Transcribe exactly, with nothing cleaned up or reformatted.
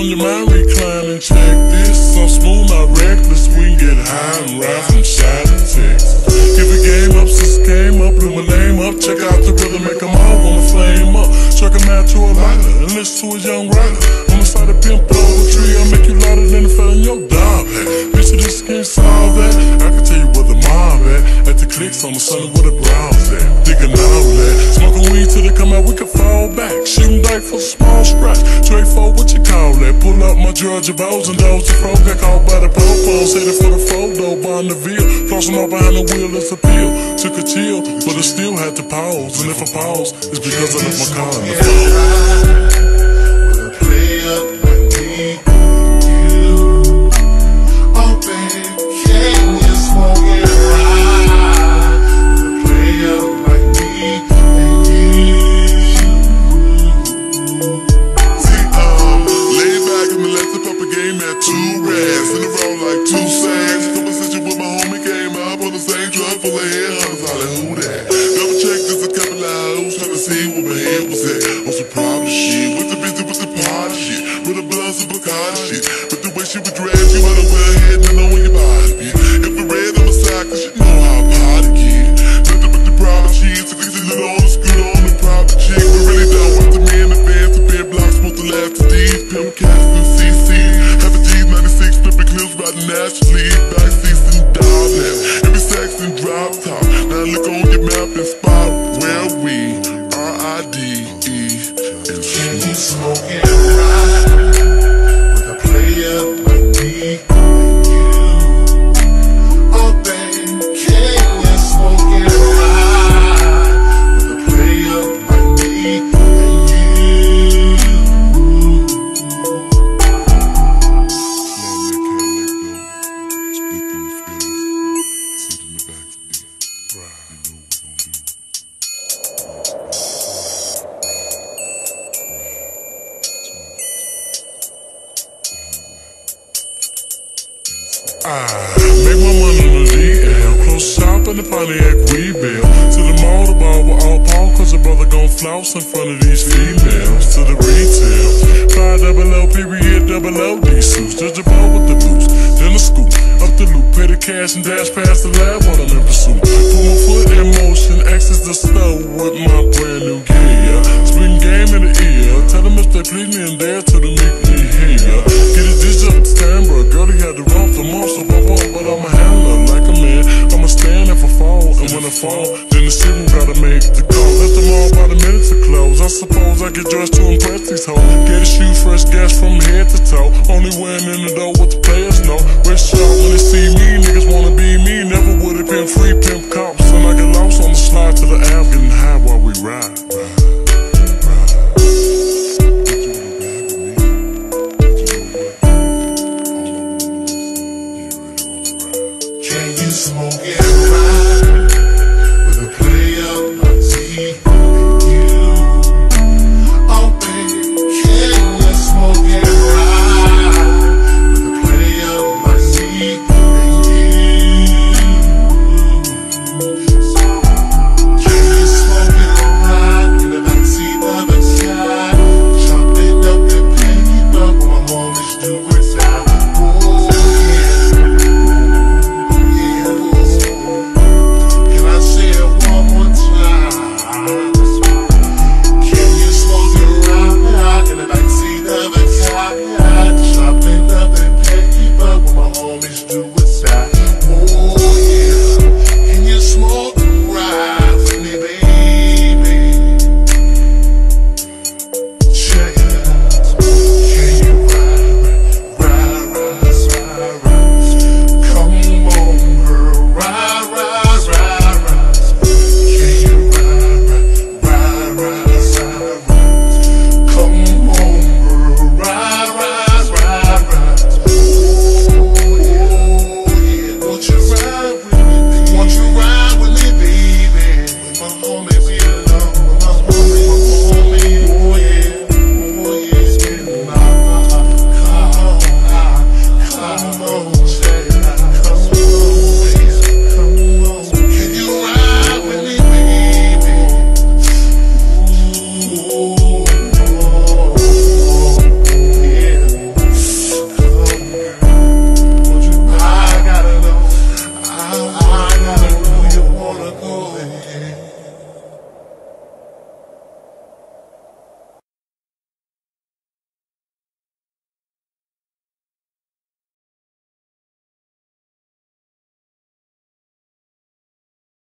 on your mind, recline and check this. I'm smooth, not reckless, we can get high and ride from side to Texas. Give a game up since it came up, blew my name up. Check out the rhythm, make them all wanna flame up. Truck a man to a lighter and listen to a young rider. On the side of pimp over the tree, I'll make you louder than the fella in your dog hat. Bitch, you just can't solve that. I can tell you where the mob at. At the clicks on the sunny where the ground's at. Digging all that. Smoking weed till they come out, we can fall back. Shooting dice for a small scratch. Trade for what you call that. Pull up my Georgia bows and those the pro got called by the popos. Headed for the photo, bond the veal. Flossing off behind the wheel, it's a pill. Took a chill, but I still had to pause. And if I pause, it's because I left my car in the phone. With a player like me and you, oh baby, can you smoke it right? With a player like me and you. See, um, lay back and let the puppet game at two rats in a row like two sags. Conversation with my homie came up on the same truck full of headhunters. Holla, who that? Double check, there's a couple of hoes trying to see where my head was at. On some problem shit, with the busy with the party shit, with the blood some Bacardi shit. But the way she would drag you out of well head and know when your body be. If the red on my side, cause you know how I party kid. Nothing but the problem shit, so things a little on the scooter on the private chick. But really don't want the me in the fans, the bed blocks supposed to last to these. Pimp cats and C Cs, have a G's ninety-six, flipping clips riding naturally. Backseats and dial that, every sex and drop top. Now look on your map and spot where we R I D E and Can you smoke it right? With a player like me and you, oh baby, can you smoke it right? With a player like me and you. I make my money on the D L, close shop in the Pontiac rebuild. To the motor bar with all Paul, cause a brother gon' flouse in front of these females. To the retail, five double L, period, double L D suits. Judge a ball with the boots, then a scoop, up the loop, pay the cash and dash past the lab while I'm in pursuit. Put my foot in motion, access the snow with my brand new gear. Spring game in the ear, tell them if they please me and dare to the make me here. Get a dish up, Stanbrook, girl, he had to run for months. So I won't, but I'ma handle her like a man. I'ma stand if I fall, and when I fall, then the city gotta make the call. Let them all by the minutes to close. I suppose I get dressed to impress these hoes. Get a shoe, fresh gas from head to toe. Only wearing in the door